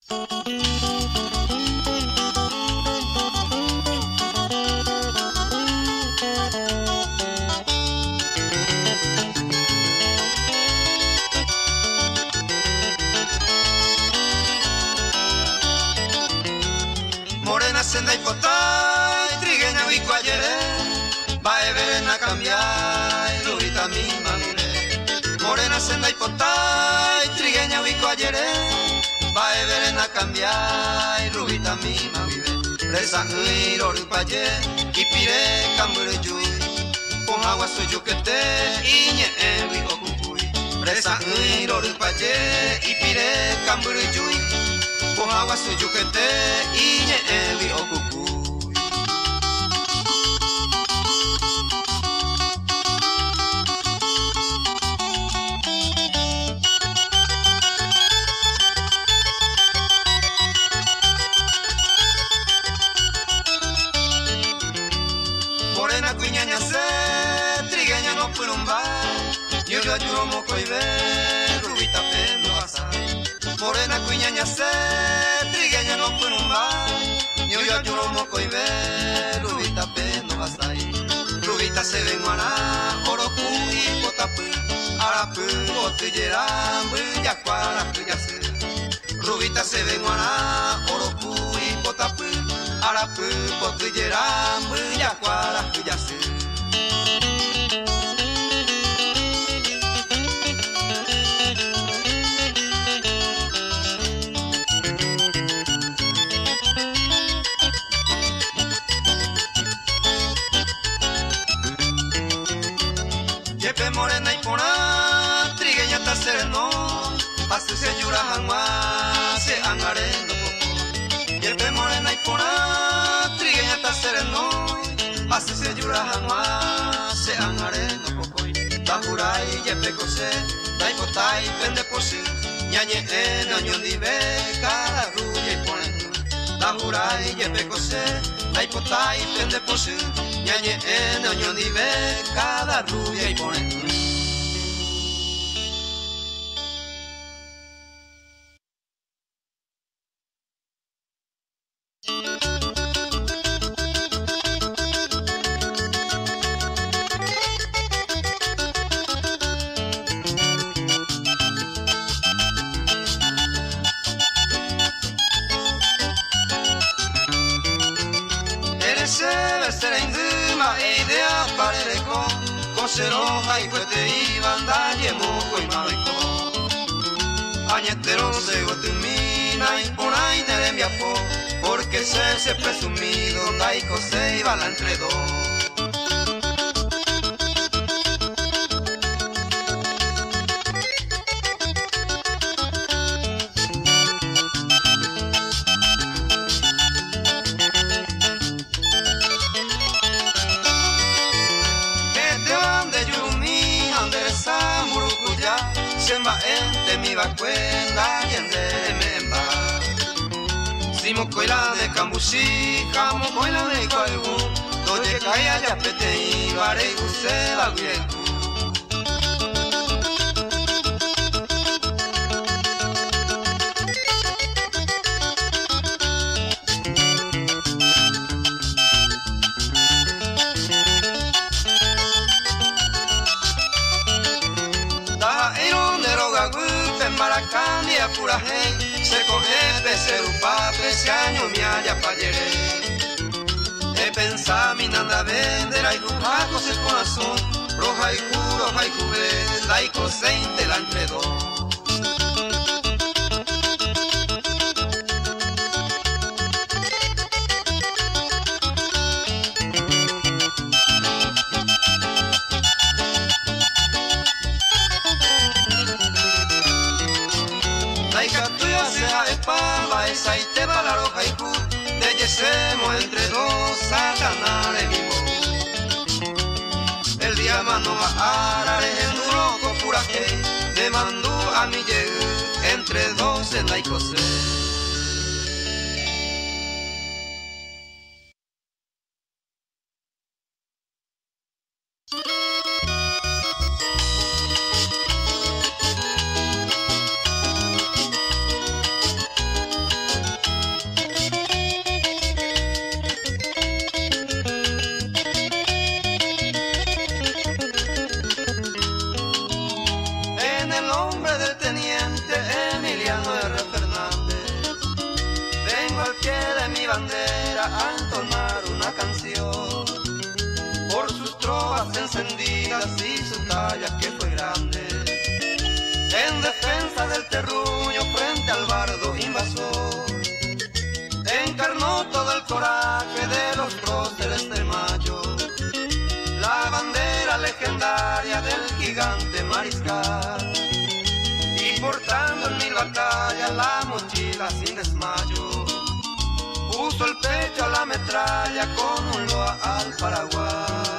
Morena senda y potay, trigueña bicuayere, va a ver en la cambiar, rubita mi mamile. Morena senda y potay, trigueña bicuayere, va a ver en la cambiar, rubita mi mamile. Reza y rorupaye, y pire cambure yui, con agua suyo que te, iñe en rico cucuy. Reza y rorupaye, y pire cambure yui, con agua suyo que te, iñe en rico cucuy. Morena cuiñaña se, trigueña no purumba, yo ayudo moco y ve, rubita pendo asai. Morena cuiñaña se, trigueña no purumba, yo ayudo moco y ve, rubita pendo asai. Rubita se ven guaná, orocu y potapu, arapu, botellera, buyacuara, cuyase. Rubita se ven guaná, orocu y potapu, arapu, botellera, buyacuara, cuyase. Yepe morena y pona, trigueña ta sereno, pase se yura hanwa, se angarendo poco. Yepe morena y pona, trigueña ta sereno, pase se yura hanwa, se angarendo poco. Tajurai yepe kose, dai potai pende posi, ñañe en año dive, cada ruya y pone. Tajurai yepe kose, dai potai pende posi, ñañe en año dive, cada rubia y pone. Seroja y fuerte y bandalle moco y mabeco. Añetero se gotumina y por ahí de mi apo, porque se presumido laico se iba la entre dos. Semba ente mi vacuenda y ende memba. Simo coila de cambushi, camo coila de coalgu. Doye kaya ya pete y vare use la guieku. Maracani a pura gente, se coge peserupa, pese año mi haya payere. He pensado mi nanda vender, hay jacos el corazón, roja y curo, hay cubes, laico seinte la entre dos. Y te va la roja y cu, de yesemos entre dos satanares mismo. El día mano a arare en duro con pura que, me mandó a mi llegue, entre dos en la icose. curandera a entonar una canción por sus trovas encendidas y su talla que fue grande, en defensa del terruño frente al bardo invasor. Encarnó todo el coraje de los próceres de Mayo, la bandera legendaria del gigante mariscal, y portando en 1000 batallas la mochila sin desmayo, puso el pecho a la metralla con un loa al Paraguay.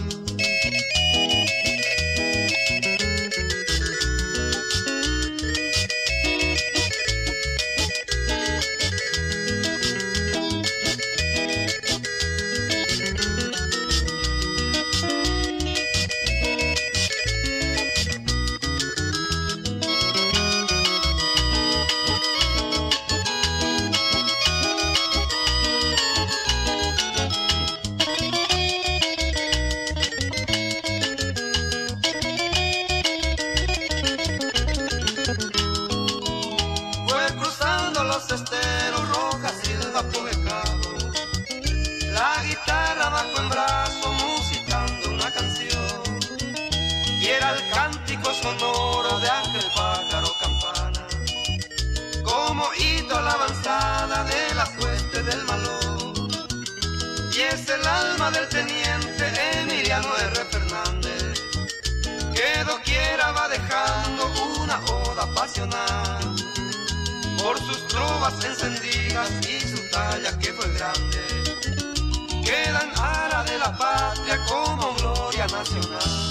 Esteros, Rojas, Silva, Povecado, la guitarra bajo el brazo musicando una canción, y era el cántico sonoro de aquel pájaro campana, como hito a la avanzada de las huestes del malón. Y es el alma del teniente Emiliano R. Fernández, que doquiera va dejando una oda pasional por sus trovas encendidas y su talla que fue grande, quedan ara de la patria como gloria nacional.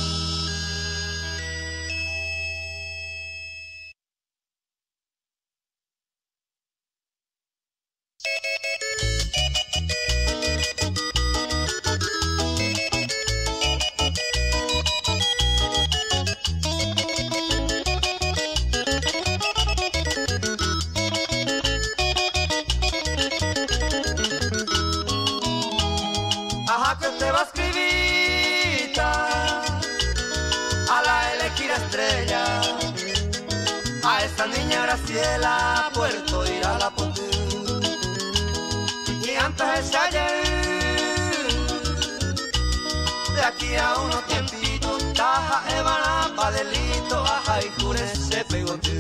Ajá, que te va a escribir a la elegida estrella, a esa niña Graciela, Puerto Irá la Potú, y antes de ayer, de aquí a unos tiempitos, taja Evana, Padelito, ajá, y Jure se pegó tú.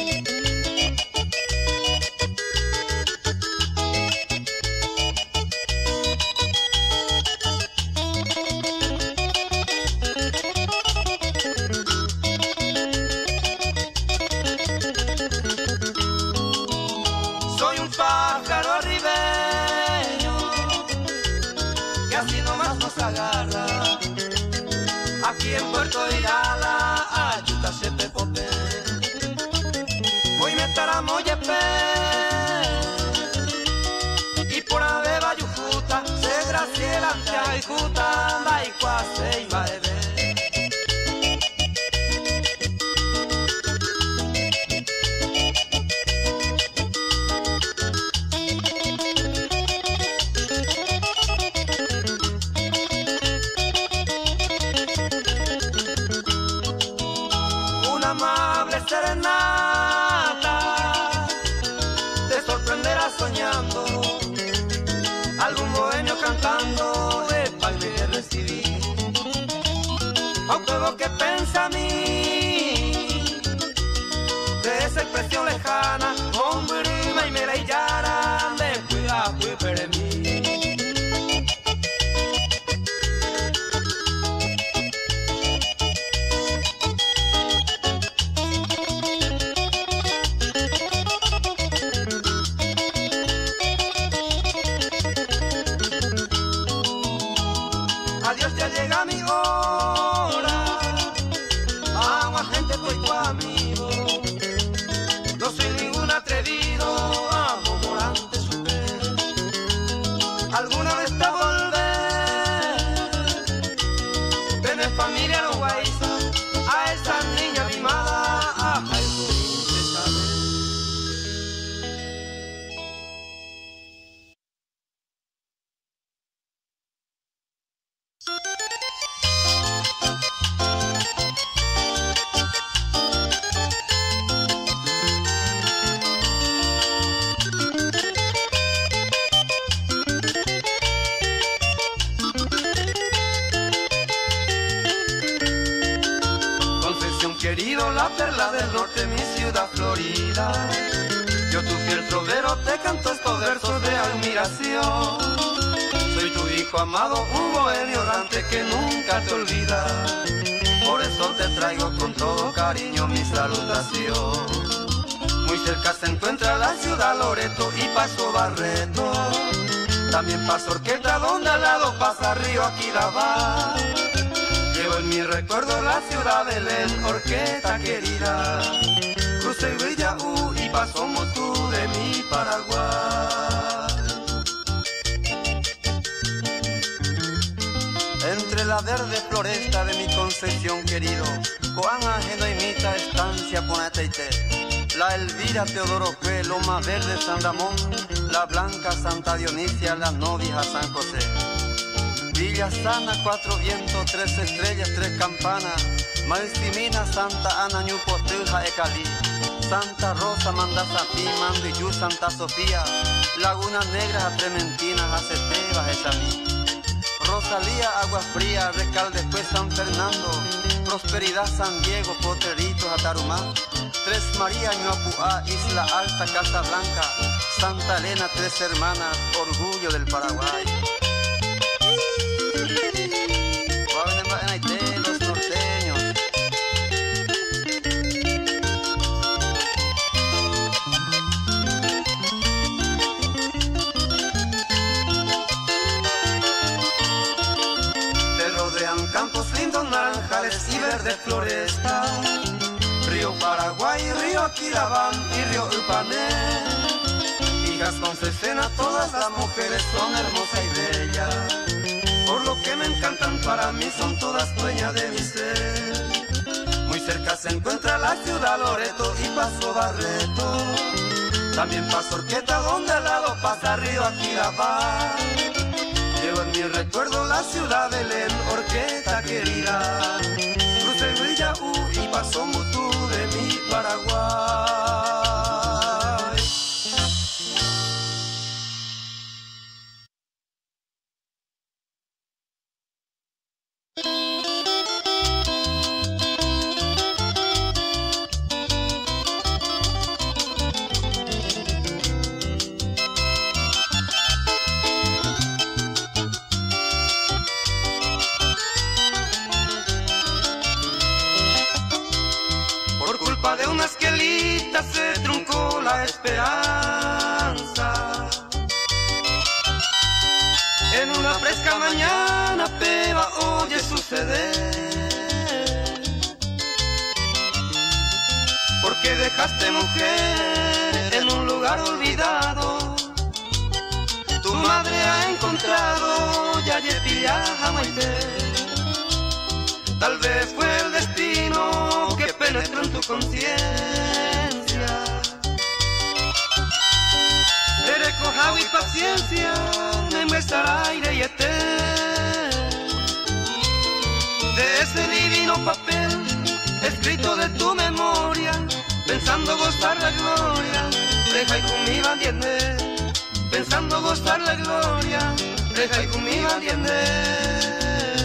Soy un pájaro arribeño que así nomás nos agarra, aquí en Puerto Irala, ayuta se pepope, voy meter a Moyepe, y por Abeba Yujuta, se Graciela ante Ayuta, anda y cuase y baebe. Amable serenata te sorprenderá soñando, algún bohemio cantando de baile de recibir, aunque vos que pensa a mí de esa expresión lejana, hombre y me la yara de cuidado para mí. Adiós, ya llega mi hora, amo a gente soy tu amigo, no soy ningún atrevido, amo morante su fe, alguna vez te volver, tenés familia no guaysa, a esa niña mimada, a la perla del norte, mi ciudad Florida. Yo tu fiel trovero te canto estos versos de admiración. Soy tu hijo amado, un bohemio errante que nunca te olvida. Por eso te traigo con todo cariño mi salutación. Muy cerca se encuentra la ciudad Loreto y Paso Barreto. También pasa Orqueta, donde al lado pasa Río Aquidabá. Llevo en mi recuerdo la ciudad Belén, Orqueta querida. Crucé Villa y pasó Mutú de mi Paraguay. Entre la verde floresta de mi Concepción querido, cuán ajeno imita estancia Ponateite. La Elvira Teodoro P, Loma Verde San Ramón, la Blanca Santa Dionisia, la Novia San José. Villa Sana, Cuatro Vientos, Tres Estrellas, Tres Campanas, Maestimina, Santa Ana, Ñupotilja, Ecalí, Santa Rosa, Mandazapí, Mandiyú, Santa Sofía, Lagunas Negras, Trementinas, Acetebas, Esamí. Rosalía, Agua Fría, Recalde, después San Fernando, Prosperidad, San Diego, Potreritos, Atarumá, Tres María, Ñuapuá, Isla Alta, Casa Blanca, Santa Elena, Tres Hermanas, orgullo del Paraguay. Los norteños. Te rodean campos lindos, naranjales y verdes florestas. Río Paraguay, Río Aquidabán y Río Upané. Hijas Concesena, todas las mujeres son hermosas y bellas. Por lo que me encantan, para mí son todas dueñas de mi ser. Muy cerca se encuentra la ciudad Loreto y Paso Barreto. También pasa Orqueta, donde al lado pasa Río Aquidabá. Llevo en mi recuerdo la ciudad Belén, Orqueta querida. Crucé Villa y pasó Mutú de mi Paraguay. De una esquelita se truncó la esperanza. En una fresca mañana Peba oye suceder. Porque dejaste mujer en un lugar olvidado. Tu madre ha encontrado Yayepia Jamaite. Tal vez fue el destino que penetró en tu conciencia. Te recoja y paciencia, me muestra aire y de ese divino papel escrito de tu memoria, pensando gozar la gloria, deja y conmigo entiende. Pensando gozar la gloria, deja y conmigo entiende.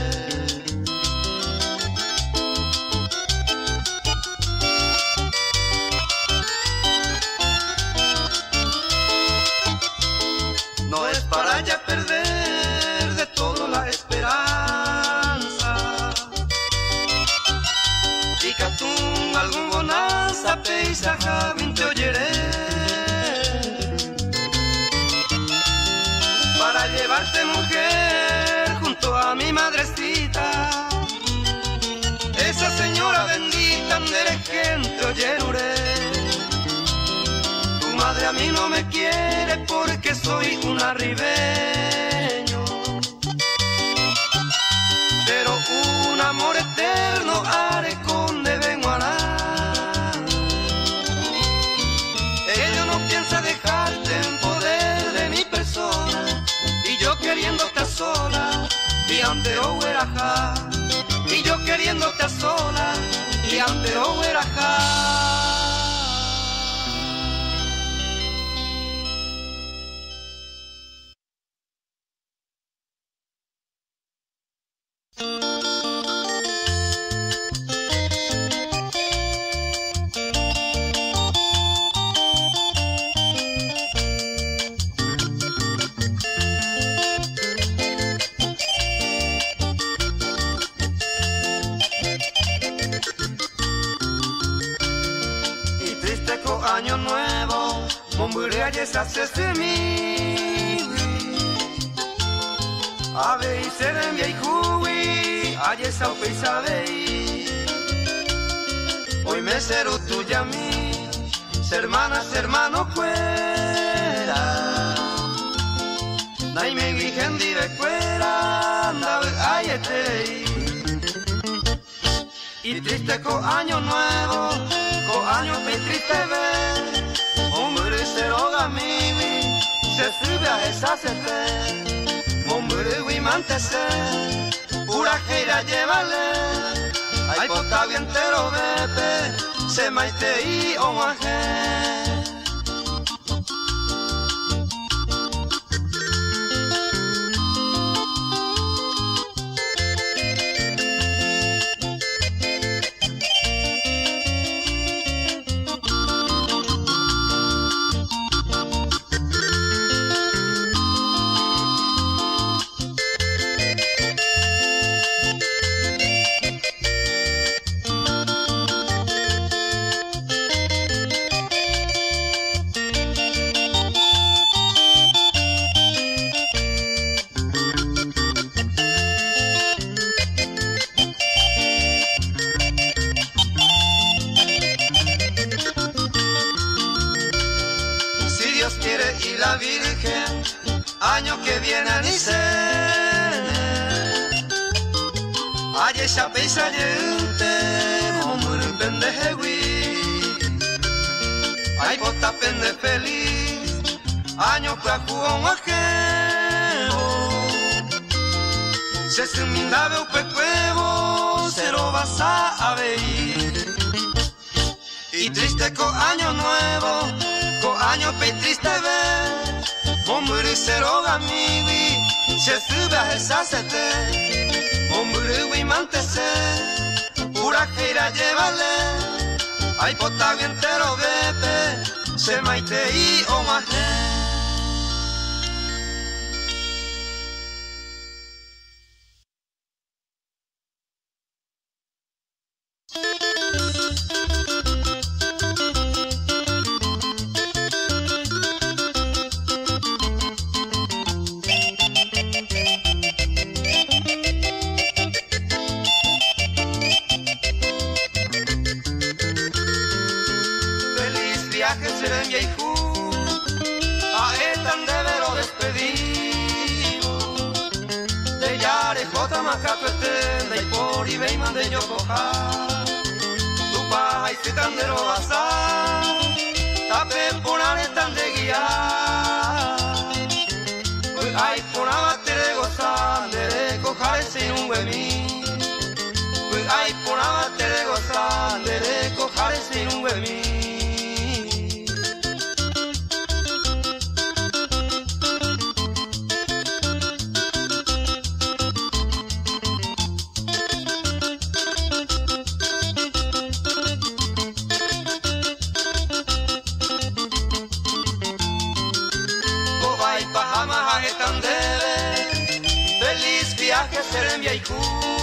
No es para ya perder de todo la esperanza. Y que tú algún bonanza peisaje te oyeré. Para llevarte mujer junto a mi madrecita. Esa señora bendita de gente oyeruré. Madre a mí no me quiere porque soy un arribeño, pero un amor eterno haré con de Benguaná. Ella no piensa dejarte en poder de mi persona, y yo queriéndote a sola, y ante Owerajá, y yo queriéndote a sola, y ante Owerajá. esa se mi ave y serem y juwi aye sa sabe hoy me será tuya a mí hermanas hermanos fuera nay me guijen dire fuera andaba ayete y triste con año nuevo con año muy triste ver hombre se roga mi se sube a esa sete hombre y mantese pura que irá llevarle ay pota bien entero bebe se maite y omaje la Virgen, año que viene a Nice. Aye chapeisa yente, hombre pendejewi. Ay bota pende feliz, año que acuó un ajeo. Se sumindabe un pecuevo, se lo vas a ver. Y triste con año nuevo, con año pe triste ver, hombre se roga mi se sube a esa sete, hombre y mantese, pura que irá llevarle, ay pota bien entero bebe, se maite y omaje. Serem viejo, a etan de vero despedido. De yare jota macato etenda y por y veiman de yo coja. Tu paja y setan de robaza, tape por aretan de guiar. Ay por abate de gozar, de cojar ese un huemí. Ay por abate de gozar, de cojar ese un huemí. Feliz viaje serem viejo,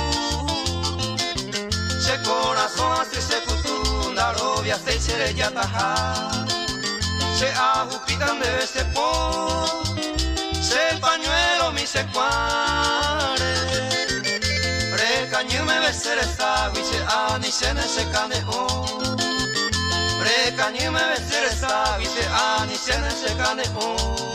se corazón hace se futunda robia se chere ya taja, se ajupitan de se po, se pañuelo mi se cuare, recaño me besere esa y se ani se ne se canejo, recaño me besere esa y se ani se ne se canejo.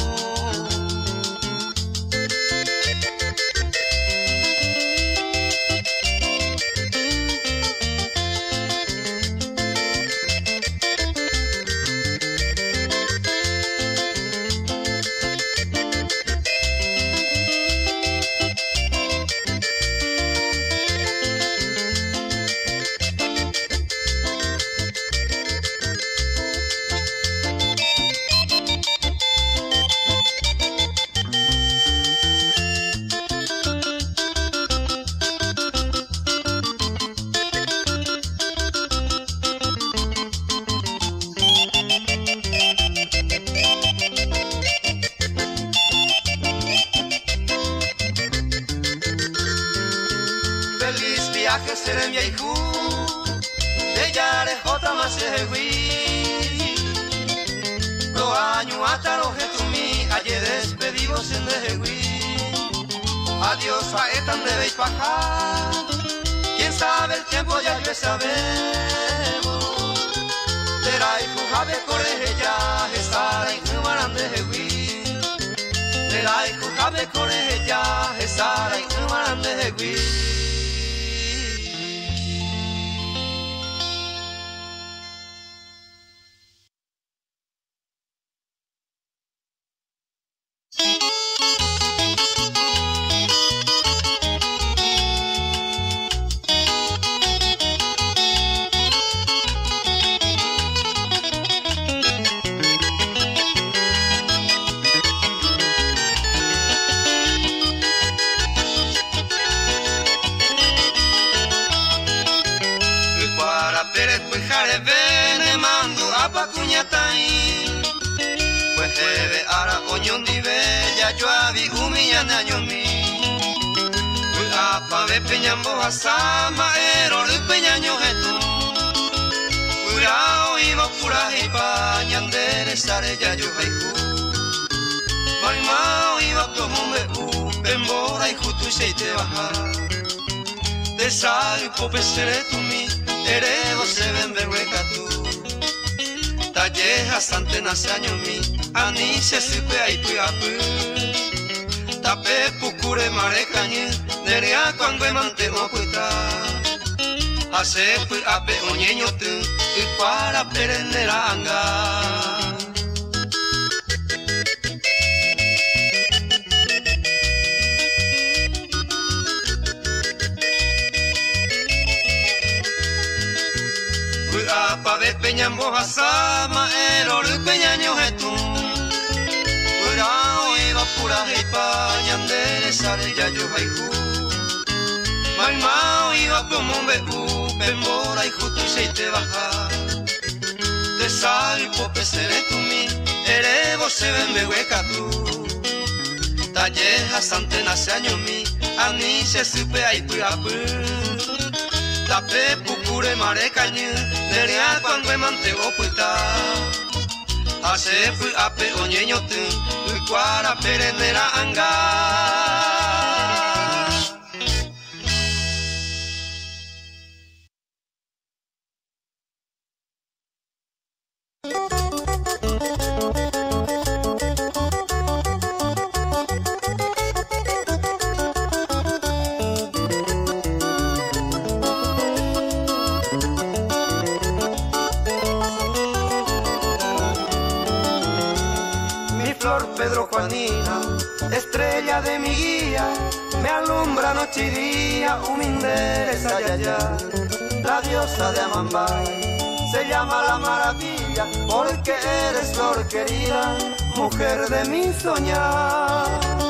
Que serem viejo, de yare jota más se hui, lo año hasta los jetumi, ayer despedidos en Dejegui. Adiós a etan debéis pajar, quién sabe el tiempo ya yo sabemos. Derai kujabe koreje ya, esara y numaran Dejegui. Derai kujabe koreje ya, esara y numaran Dejegui. Pues debe ara oñón dive ya yo avi humillana ñomi. Pues apa ve peñambo asama ero le peñaño etu. Pura oiva pura hipa ñandere sare ya yo haiku. Malma oiva como me pembora y jutu seite baja. De sal pope sere tu mi erebo se vende hueca tú. Talleja sante nace año mi ani se sipe ahí tu apu tape pucure mare cañe nerea cuando mante opuita hace pu ape oñeño tu y para perenderanga. Pa ver peñambo asama ero le peñaño etu. Pura oiva pura hipa ñandere sare ya yo haiku. Malma oiva como me pembora y jutu seite baja. De sal pope sere tu mi erebo se vende hueca tú. Talleja sante nace año mi ani se supe ahí tu apu. Tape pucure mare cañe nerea cuando mante opuita. Hace pu ape oñeño tu cuara perendera anga. Pedro Juanina, estrella de mi guía, me alumbra noche y día, humilde Sayaya, la diosa de Amambay, se llama la maravilla, porque eres flor querida, mujer de mi soñar.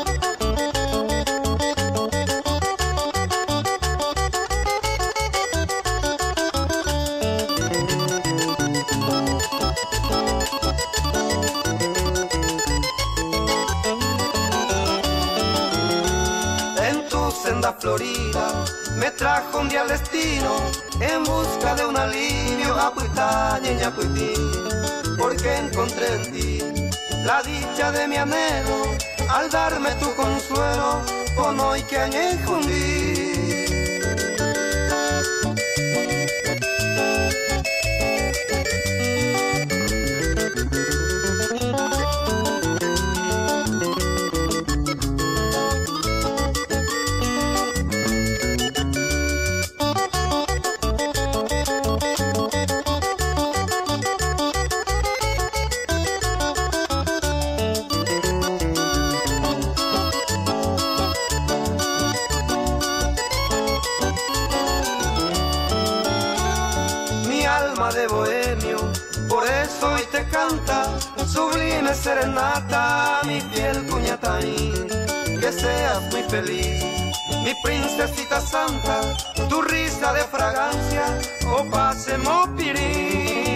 Senda florida me trajo un día al destino en busca de un alivio a Puitaña y Ñapuití, porque encontré en ti la dicha de mi anhelo al darme tu consuelo con hoy que añejundí. De bohemio, por eso hoy te canta sublime serenata, mi fiel cuñataín, que seas muy feliz, mi princesita santa, tu risa de fragancia, o pasemos pirín.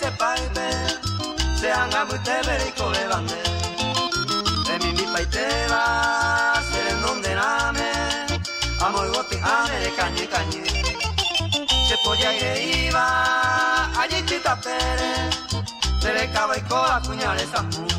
se paipe, se anga muy te verico bebande. Mi paiteba, se donde name, amor goti ame cañi cañi. Se polla que iba, allí tita pere, se le cava y coa puñales a mu.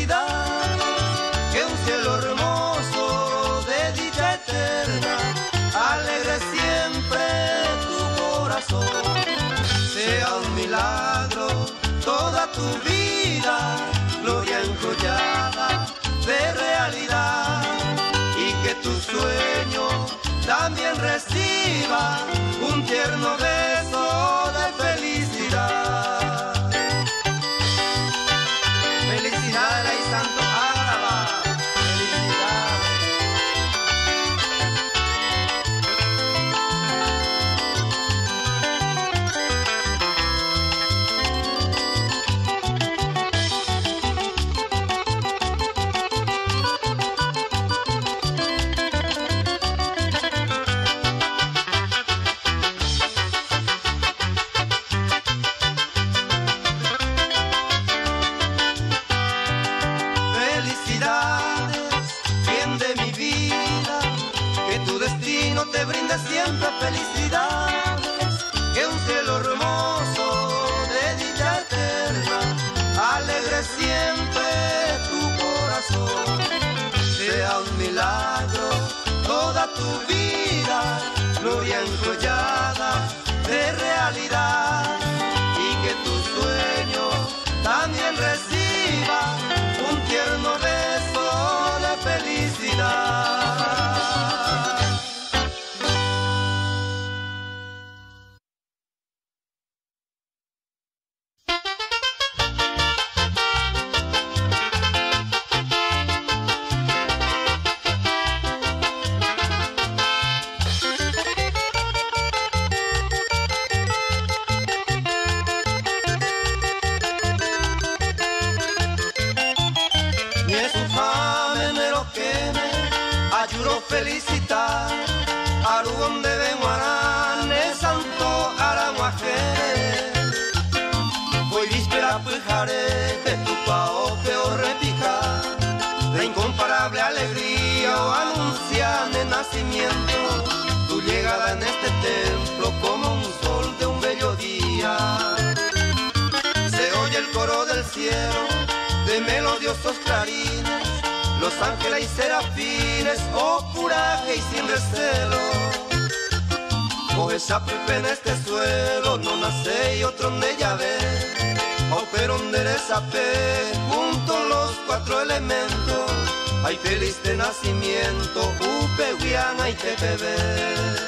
Que un cielo hermoso de dicha eterna tu vida, gloria enjollada de realidad, y que tu sueño también reciba un tierno beso de felicidad. Felicidades y santo Áraba, felicidades. Te brinde siempre felicidades, que un cielo hermoso de dicha eterna alegre siempre tu corazón. Sea un milagro toda tu vida, gloria enjollada de realidad, y que tu sueño también reciba un tierno beso de felicidad. Felicitar Arugon de Benguarán, el santo Aramuajere. Hoy víspera pujaré de tu pao peor repicar, la incomparable alegría o anuncian el nacimiento, tu llegada en este templo como un sol de un bello día. Se oye el coro del cielo de melodiosos clarines, los ángeles y serafines, oh coraje y sin recelo. Coge sapipe en este suelo, no nace y otro donde ya ve. Oh, pero donde eres sape, junto los cuatro elementos, hay feliz de nacimiento, upe, guiana y tepebe.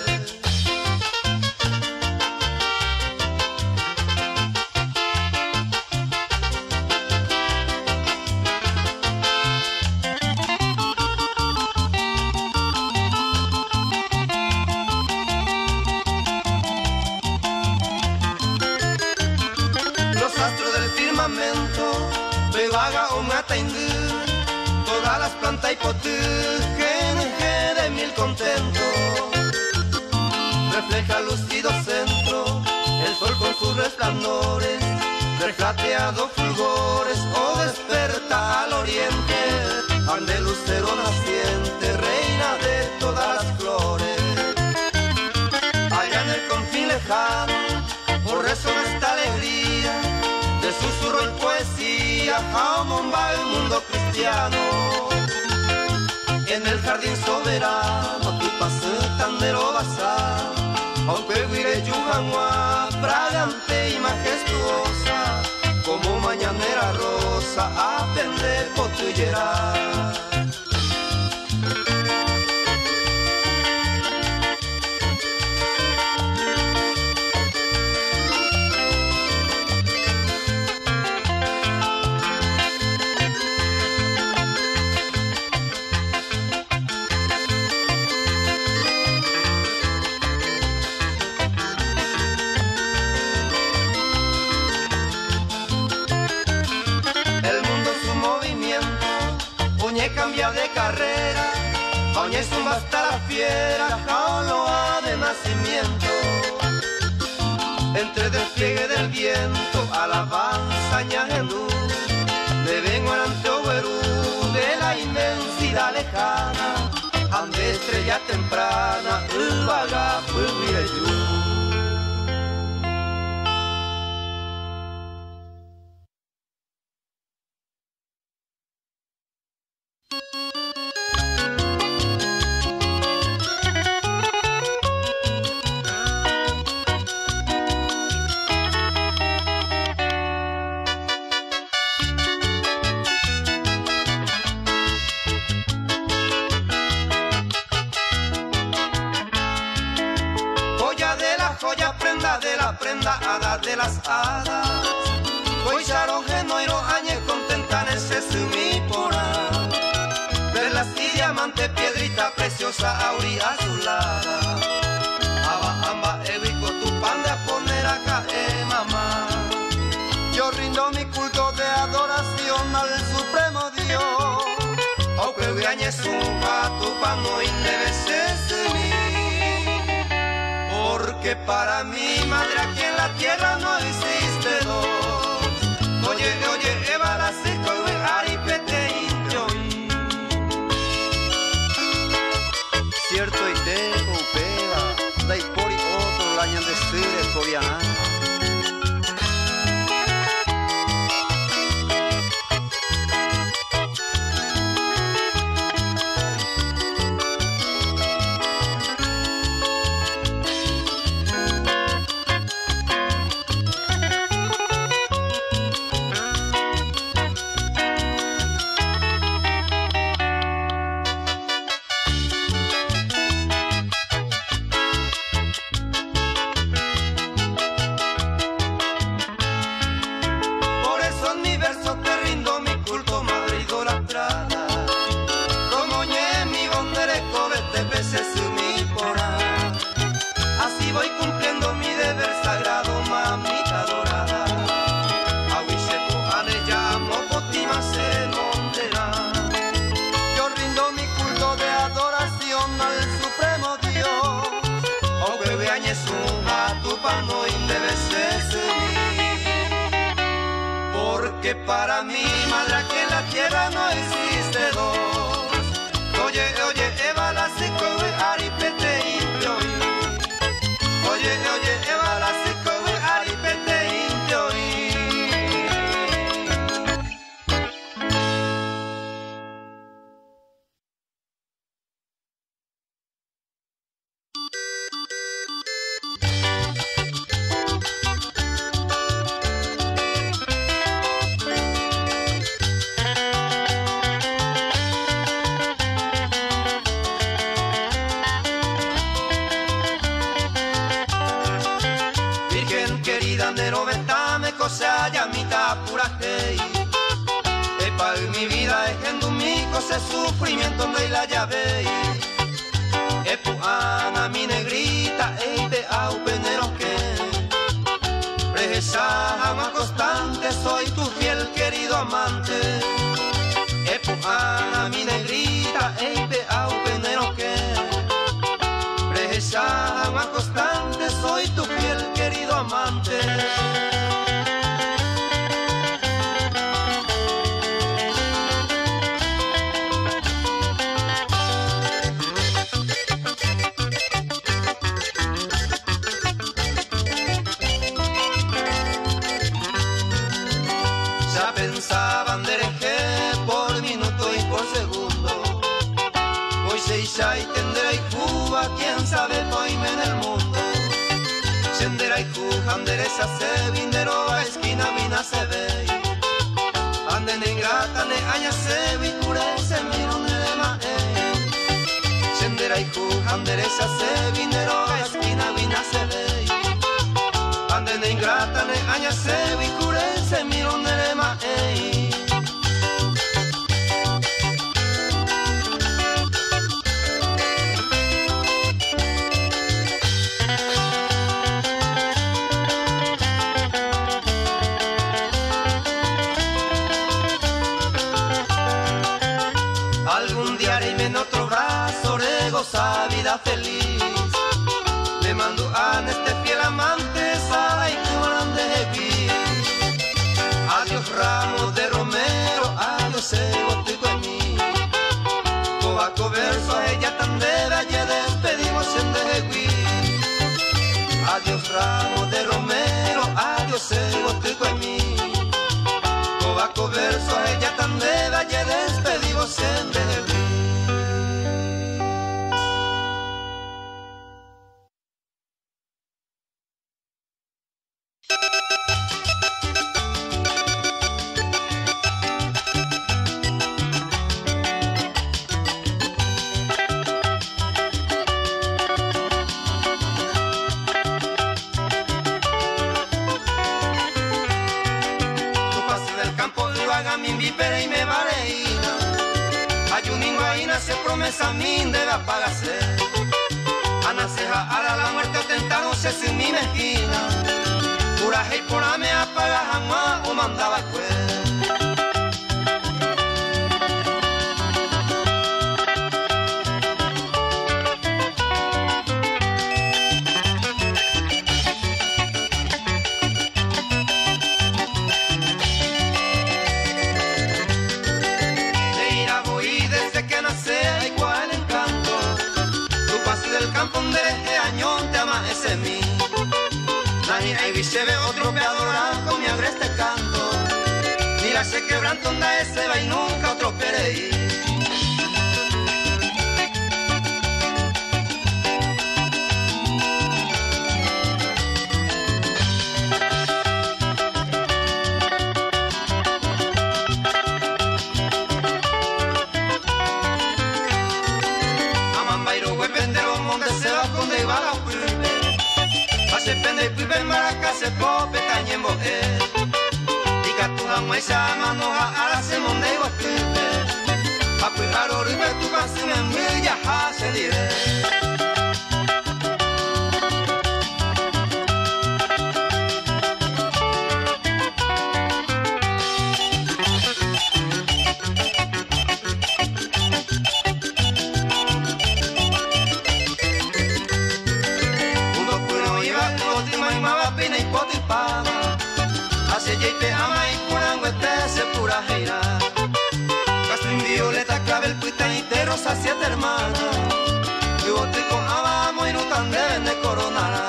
Todas las plantas y potus que de mil contentos, refleja lucido centro el sol con sus resplandores, reflateado fulgores, o desperta al oriente, ande lucero naciente, reina de todas las flores. Allá en el confín lejano, por resona esta alegría, de susurro y poesía, jamón va el mundo cristiano. En el jardín soberano, tu paseo basá, aunque huire yujanua, fragante y majestuosa, como mañanera rosa, a pender potillera. Cambia de carrera, Oñez un basta la fiera, jaoloa de nacimiento. Entre despliegue del viento, alabanza ñajenú, le vengo al anteoberú de la inmensidad lejana, ande estrella temprana, vaga, puireyú. prenda hada de las hadas. Hoy charonje noiro añe contentan ese sumi pora. Perlas y diamante, piedrita preciosa, auri azulada. Aba amba evico tu pan de poner acá, mamá. Yo rindo mi culto de adoración al supremo Dios. Aunque viañe suba tu pan hoy debe ser mí. Porque para mí, madre, aquí en la tierra no existe dos. Oye, oye, Eva la seco y aripete intioi. Cierto y te upeva, dai pori otro lañan de sire coreana. Así voy cumpliendo mi deber sagrado, mamita dorada. Ahuiseco ane llamo potima se monterá. Yo rindo mi culto de adoración al supremo Dios. O bebe añezuma tu pano y debe ser mí. Porque para mí, madre, aquí en la tierra no existe dos. Oye, oye, Eva la seco y aripete intioi. Oye, oye, Eva la seco y aripete intioi. Cosa llamita pura hey. Epa mi vida es en domingo se sufrimiento me la llave. Epu ana mi negrita te au penero que presa ama constante soy tu fiel querido amante. Epu ana mi negrita te au penero que presa ama constante soy tu fiel querido amante. Pensaban dereje por minuto y por segundo. Hoy se isha y tendrá y Cuba, quién sabe poime en el mundo. Sendera y Cuba, andereza se vindero a esquina vina se ve. Ande negrata ne aña se vi cure se miro nelema Sendera y Cuba, andereza se vindero a esquina vina se ve. Ande negrata ne aña se vi cure se miro nelema Algún día haré en otro brazo de goza vida feliz. Le mando a este fiel amante Sara y Cuban de Jepi. Adiós ramos de romero, adiós botico en mí. Cobaco verso a ella tan debe, ayer despedimos en de Jepi. Adiós ramos de romero, adiós botico en mí. Cobaco verso a ella tan debe, ayer despedimos en de Jepi. promesa min debe apagarse. Ana ceja ara la muerte tentándose sin mi mezquina. Coraje y porame apaga jamás o mandaba pues. Ese mí, nadie hay bicheve otro peadora con mi agreste canto. Mira se quebranto onda ese va y nunca otro pereí. Amambairo huependero monte se va con de iba la se pende pipe maraca se pope tañembo y catuja muesa manoja ara se mondego pipe a cuidar oribe tu casi me milla ha se dire. Hace jeite ama y curanguete se pura jeira. Castro en violeta clave el puita y te rosa siete hermanas. Y botico amamo y no tan deben de coronar.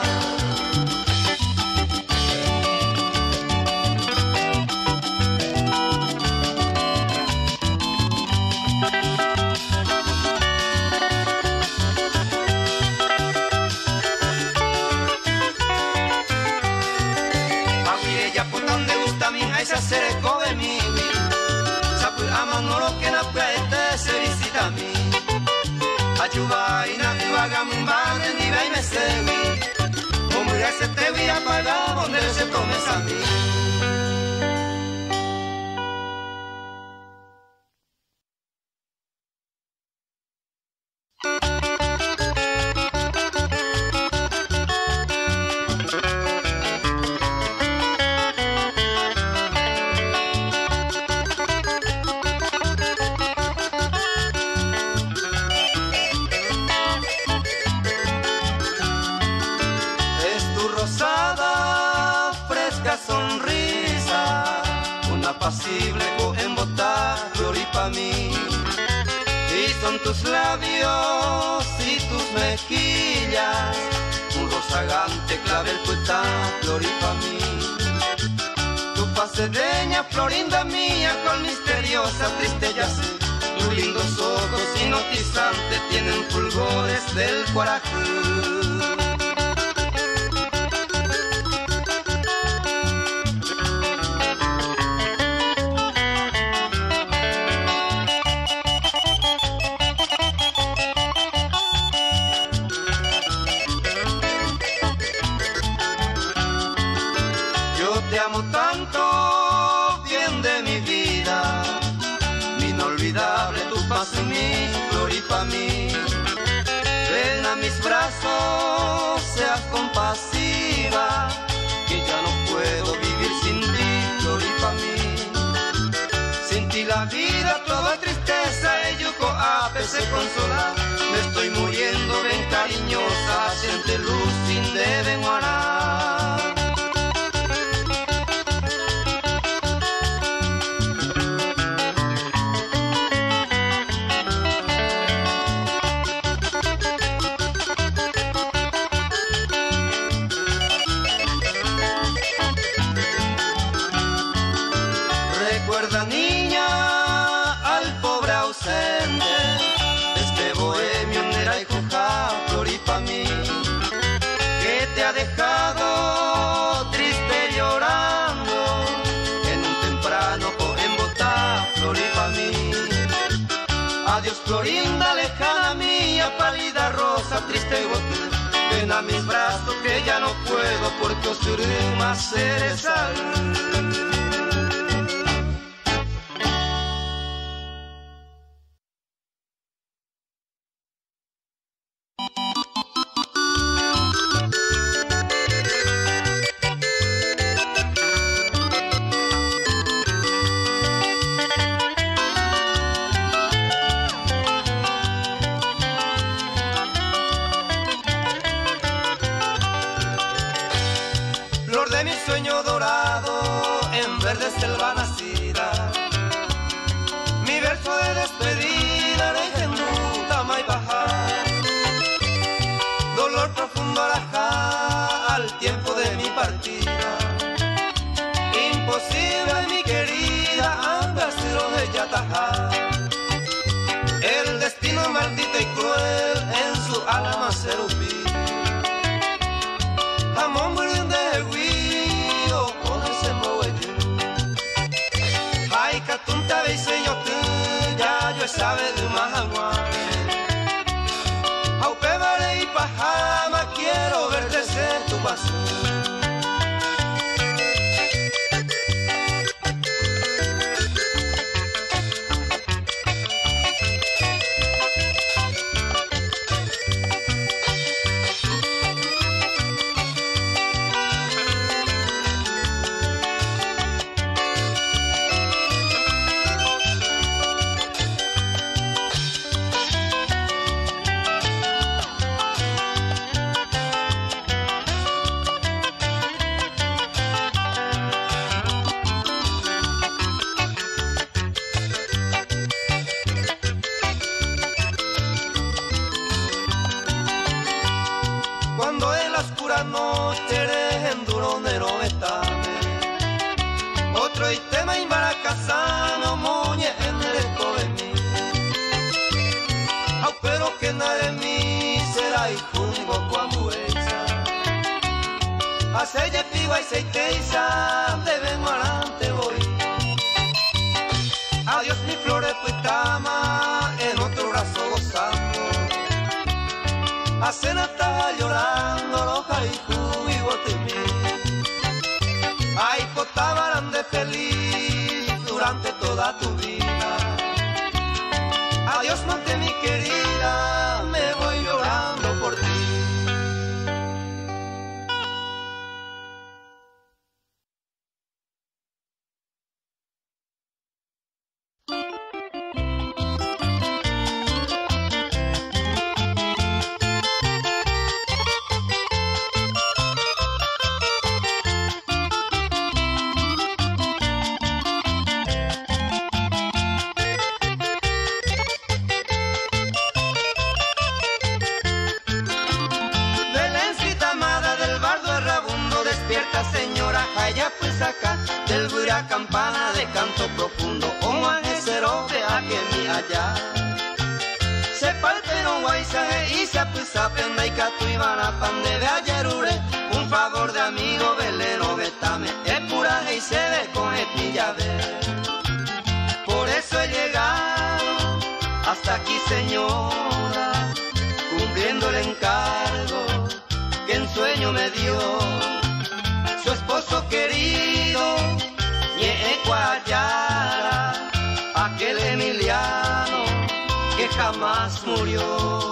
Se acercó de mí, sapu ama no lo que na puede se visita a mí. Ayuba y na iba mumbane ni ve y me sevi. Como ya se te vi apagar donde se promesa a mí. Sonrisa, una apacible en botar flor y pa' mí. Y son tus labios y tus mejillas, un rozagante clavel puta flor y pa' mí. Tu pasedeña florinda mía con misteriosa tristeza, tus lindos ojos hipnotizantes tienen fulgores del Guarajú. Te amo tanto, bien de mi vida, mi inolvidable tu paso y mi flor y pa' mí. Ven a mis brazos, seas compasiva, que ya no puedo vivir sin ti, flor y pa' mí. Sin ti la vida toda tristeza, yuco ape se consola. Me estoy muriendo, ven cariñosa, siente luz sin deben guardar. Recuerda niña al pobre ausente, este bohemio era y coja flor y pa' mí, que te ha dejado triste llorando en un temprano embotá flor y pa' mí. Adiós Florinda lejana mía, pálida rosa, triste y boté, ven a mis brazos que ya no puedo porque os más cerezal. jamás quiero verte ser tu pasión. Cuando en la oscura noche eres endulonero estame, otro y tema imbaracasano moñe en el eco de mí. Au pero que nada de mí será y jungo cuambuesa. Hace ya piba y seiteiza, debemos adelante voy. Adiós mi flores puitama, en otro brazo gozando. Hace nata llorando loja y jugo de mí. Ay, potabarán de feliz durante toda tu vida. Adiós, monte mi querida, me voy llorando por ti. Señora, allá pues acá, del buira campana de canto profundo, o angesero de aquí mi allá. Se parte no guaysaje y se pues apenda y catu y van de beayerure, un favor de amigo velero betame, es puraje y se ve con epillave. Por eso he llegado hasta aquí, señora, cumpliendo el encargo que en sueño me dio su esposo querido, Ñecuayara, aquel Emiliano que jamás murió.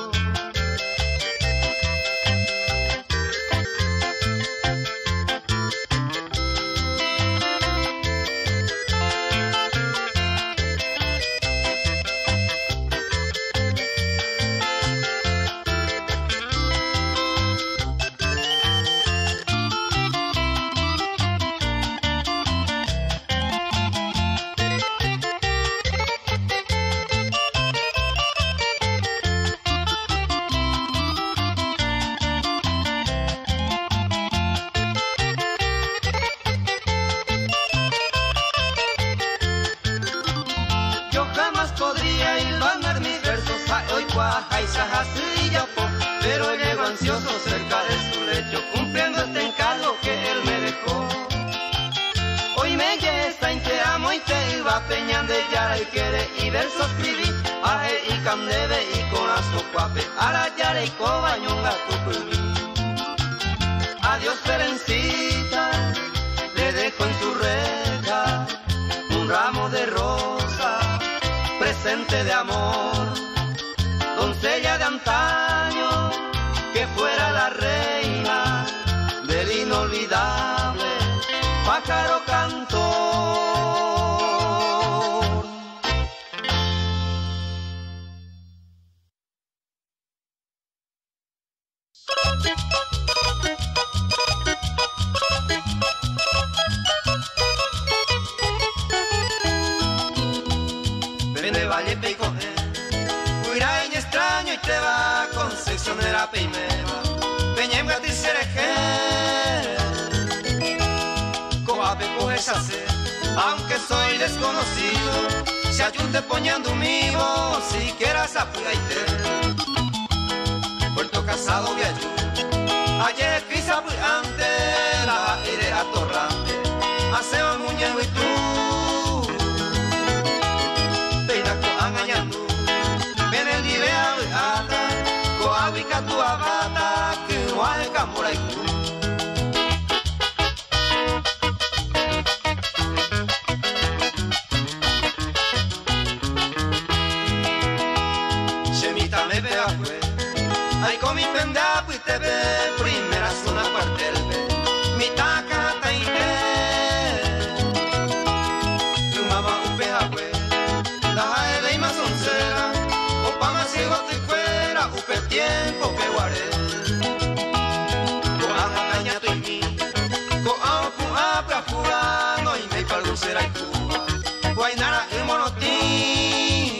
Pero llego ansioso cerca de su lecho, cumpliendo este encargo que él me dejó. Hoy me está en te amo y te iba peñando yara y quiere y verso escribí, aje y candebe y corazo cuape, ara yara y cobañonga tu pulví. Adiós Ferencita, le dejo en su reja un ramo de rosa, presente de amor. Doncella de antaño, que fuera la reina del inolvidable pájaro cantor. Vende valle peico extraño y te va con seccionera peimeba peñemga ti sereje coape coge chace aunque soy desconocido si ayunte poniendo un vivo si quieras apuyaite Puerto Casado viajú ayer pisa antes la iré a torrante hace un muñeco y tú peina con engañando Coahuica tu abata que no hay camora y cu. Semita me pega fue, ay con mi pendejo y te ve, primera zona cuartel ve, mi taca ta inde. Tu mamá upea fue, la jae de más oncera, o pa más ciego te fuera, upe tiempo que guaré. Ko anga caña tu y mi, ko ao pu apra fura, no y me palgucera y cuba, guainara el monotín.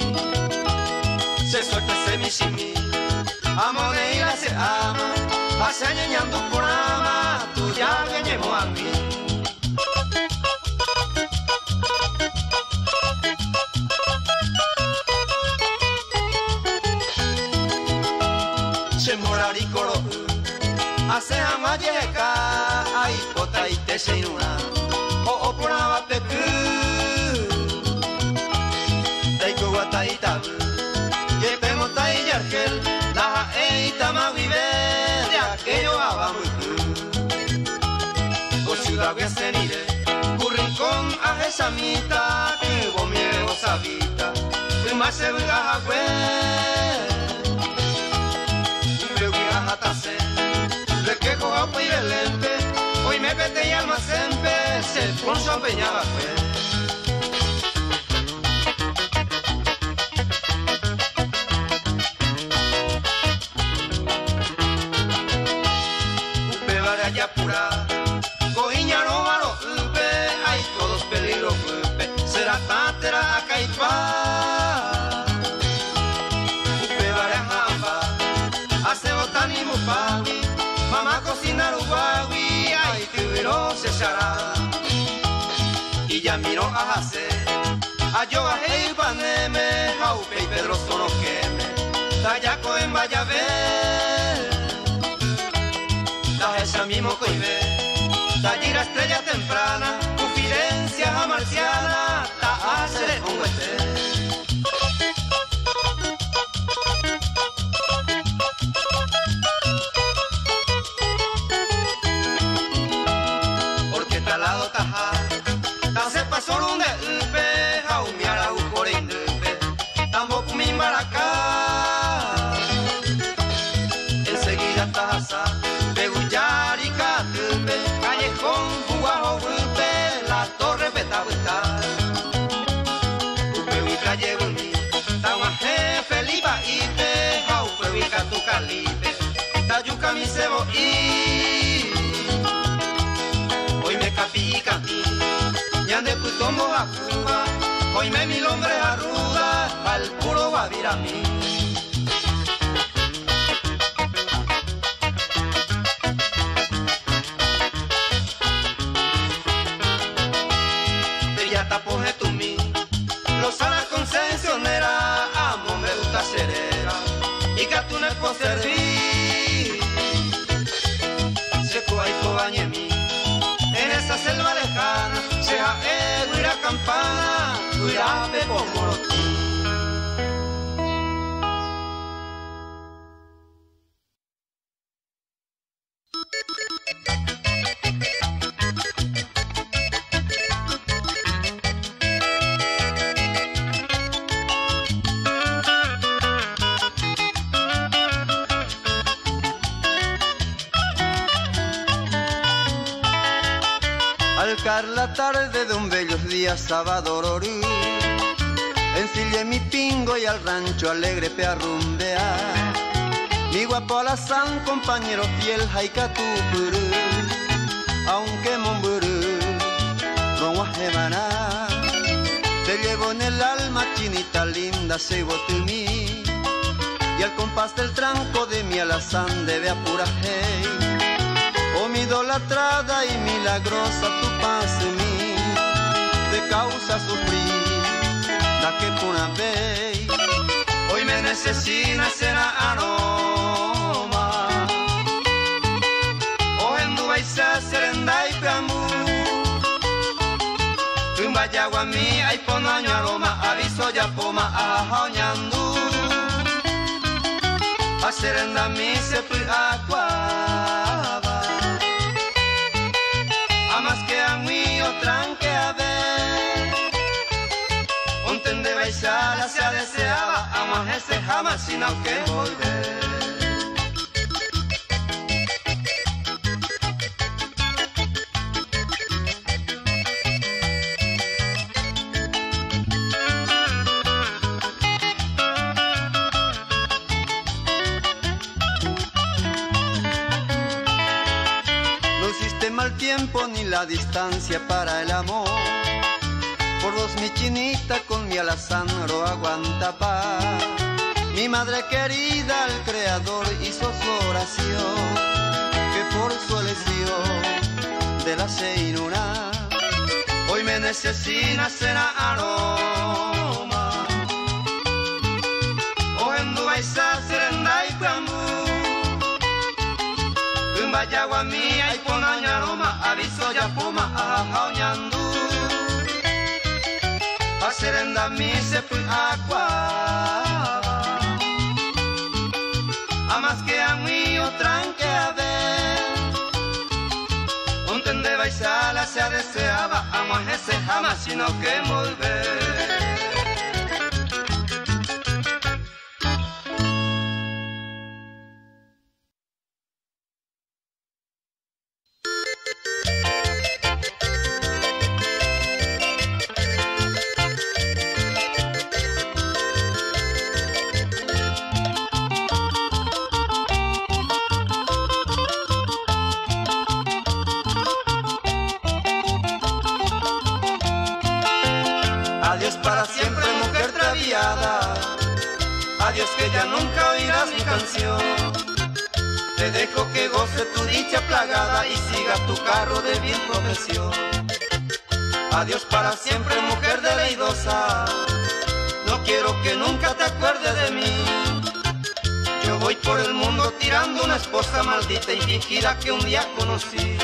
Se suelta ese mi simi, amoneira se ama, hace añeñando por ama, tú ya veñemos a mí. Se morari coro, hace ama llega, ay pota y te se inuna, o por ama pecu, teiko guata y tabu. Y argel, la eita ma vive de aquello abajo. O ciudad que se nire, un rincón a esa mitad, que vos miedo sabita, que más se vea a fue. Me voy a jatase, le quejo a pedir el lente, hoy me vete y almacén, se poncho a peñaba fue. Pura, coiña no malo upe, hay todos peligros upe, será tantera a caipa. Upe barajamba, hace botan y mupawi, mamá cocinar uguawi, ay tibiro se chará. Y ya miro a hacer, a yo a hey paneme, a upe y Pedro son los queme, tallaco en Vallavé. Esa mismo coime, tallira estrella temprana, confidencia marciana, ta hace un huete. Porque talado taja, ta se pasó un de upe, jaumiara un core indupe, tampoco mi maracá. Enseguida taja. Callejón, Jugajo, Upe, la torre Betabuta. Upe, Uica, llevo en mí, Tahuaje, Felipa, Ipe, Jaupe, Uica, tu calipe, Tayuca, mi cebo, y hoy me capi y capi, ñande putombo a Cuba, hoy me mil hombres arruda, al puro guavir a mí. Tapoje tu mí, los alas concesionera, amo me gusta serera, y que tú no puedo servir. Se coa y cobañe mí, en esa selva lejana, sea huira campana, huira pepo morotí. La tarde de un bello día sábado ororú, ensillé mi pingo y al rancho alegre pe a rumbear. Mi guapo alazán, compañero fiel, jaicatupurú, aunque momburú, no guajemaná. Te llevo en el alma, chinita linda, se botumí, y al compás del tranco de mi alazán debe apurar hey. Oh, mi idolatrada y milagrosa tu paz en mí, te causa sufrir, da que por una vez, hoy me necesita será aroma, oh, en Dubái se serenda y peamú, tumba yagua mi, ay pono año aroma, aviso ya poma, aja oñandú, a serenda serenda mi se fui acuaba amas que a mí o tranque a ver ontende baixala se deseaba amas ese jamás sin que volver. Mal tiempo ni la distancia para el amor. Por vos mi chinita con mi alazanro aguanta paz. Mi madre querida al creador hizo su oración, que por su elección de la seinuna hoy me necesita será aroma. O en Dubaisa serenda y Cuambú Yagua mía y con añaroma, aviso ya puma, aja oñandú. A serenda mi se fui agua. A más que a mí o tranque a ver. Ontende baixala se deseaba, amo ese jamás, sino que volver. Adiós para siempre, mujer traviada. Adiós que ya nunca oirás mi canción. Te dejo que goce tu dicha plagada y siga tu carro de vil profesión. Adiós para siempre, mujer deleidosa. No quiero que nunca te acuerdes de mí. Yo voy por el mundo tirando una esposa maldita y fingida que un día conocí.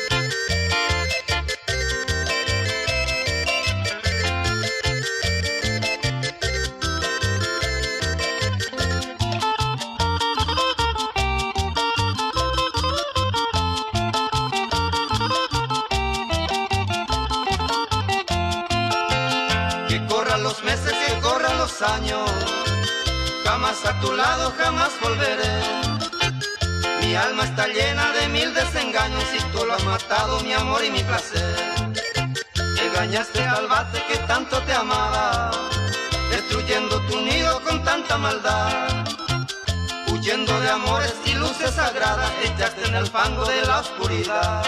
Los meses que corran los años, jamás a tu lado, jamás volveré. Mi alma está llena de mil desengaños y tú lo has matado, mi amor y mi placer. Engañaste al bate que tanto te amaba, destruyendo tu nido con tanta maldad. Huyendo de amores y luces sagradas, echaste en el fango de la oscuridad.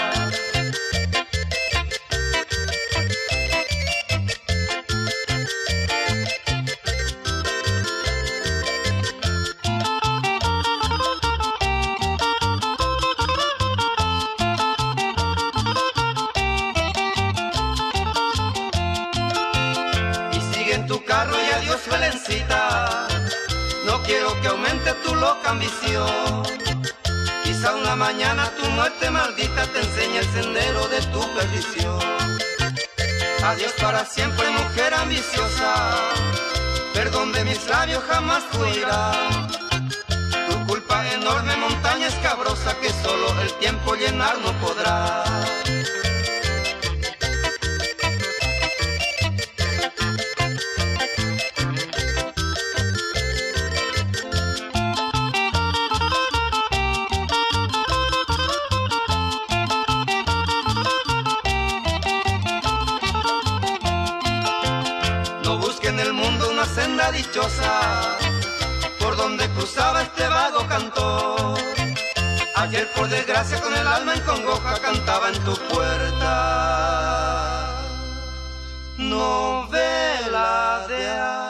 Y adiós Belencita, no quiero que aumente tu loca ambición. Quizá una mañana tu muerte maldita te enseñe el sendero de tu perdición. Adiós para siempre, mujer ambiciosa, perdón de mis labios jamás tú irás. Tu culpa enorme, montaña escabrosa que solo el tiempo llenar no podrá. Senda dichosa por donde cruzaba este vago cantor. Ayer por desgracia con el alma en congoja cantaba en tu puerta novela de